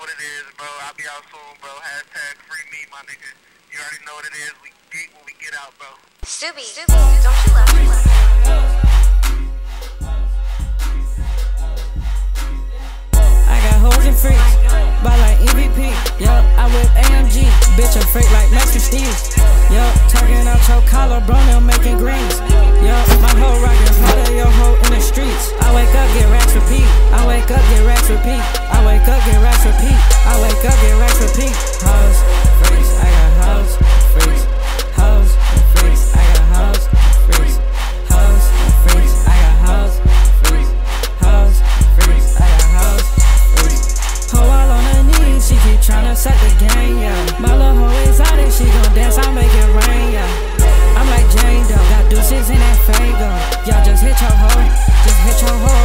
what it is, bro. I'll be out soon, bro. Hashtag free me, my nigga. You already know what it is. We geek when we get out, bro. Subi, don't you love me? I got hoes and freaks, buy like EVP. Yup, I whip AMG, bitch a freak like Master Steve. Yup, tugging out your collar, bro, now making greens. Yup, my hoe rockin' harder, your hoe in the streets. I wake up, get racks, repeat. I wake up, get racks, repeat. I wake up, get racks, repeat. I wake up, get racks, repeat. Hoes, freaks, I got hoes, freaks, hoes, freaks, I got hoes, freaks, hoes, freaks, I got hoes, freaks, hoes, freaks, I got hoes. Hoe all on her knees, she keep tryna set the game, yeah. My little hoe exotic, she gon' dance, I'll make it rain, yeah. I'm like Jane Doe, got deuces in that Fago. Y'all just hit your hoe, just hit your hoe.